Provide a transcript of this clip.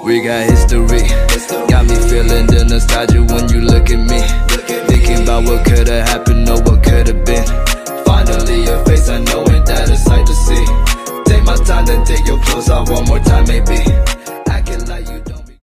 We got history, got me feeling the nostalgia when you look at me. Thinking about what could've happened or what could've been. Finally your face, I know ain't that a sight to see. Take my time, then take your clothes off one more time maybe.